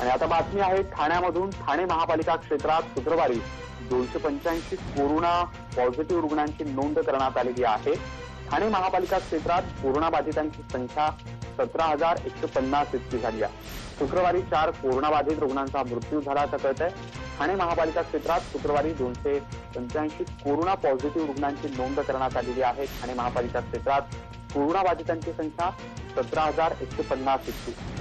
आणि आता बातमी आहे ठाण्यामधून। ठाणे महापालिका क्षेत्रात शुक्रवारी 285 कोरोना पॉझिटिव्ह रुग्णांची नोंद करण्यात आलेली आहे। ठाणे महापालिका क्षेत्रात कोरोना बाधितांची संख्या 17,150 इतकी झाली आहे। शुक्रवारी 4 कोरोना बाधित रुग्णांचा मृत्यू झाल्याचं कळतंय। ठाणे महापालिका क्षेत्रात शुक्रवारी 285 कोरोना पॉझिटिव्ह रुग्णांची नोंद करण्यात आलेली आहे। ठाणे महापालिका क्षेत्रात कोरोना बाधितांची संख्या 17,150 इतकी।